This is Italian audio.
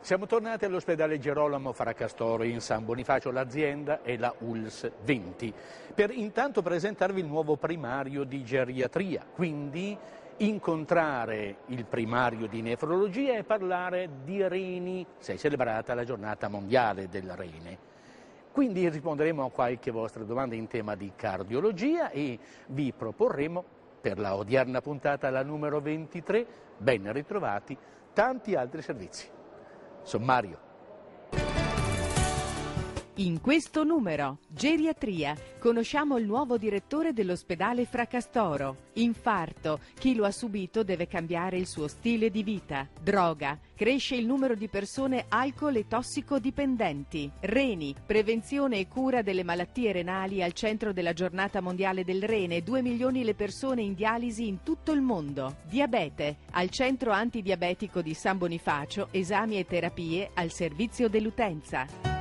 Siamo tornati all'ospedale Gerolamo Fracastoro in San Bonifacio, l'azienda è la ULSS 20, per intanto presentarvi il nuovo primario di geriatria, quindi incontrare il primario di nefrologia e parlare di reni, se è celebrata la giornata mondiale del rene. Quindi risponderemo a qualche vostra domanda in tema di cardiologia e vi proporremo per la odierna puntata, la numero 23, ben ritrovati, tanti altri servizi. Sommario. In questo numero, geriatria, conosciamo il nuovo direttore dell'ospedale Fracastoro. Infarto, chi lo ha subito deve cambiare il suo stile di vita. Droga, cresce il numero di persone alcol e tossicodipendenti. Reni, prevenzione e cura delle malattie renali al centro della giornata mondiale del rene, 2 milioni le persone in dialisi in tutto il mondo. Diabete, al centro antidiabetico di San Bonifacio, esami e terapie al servizio dell'utenza.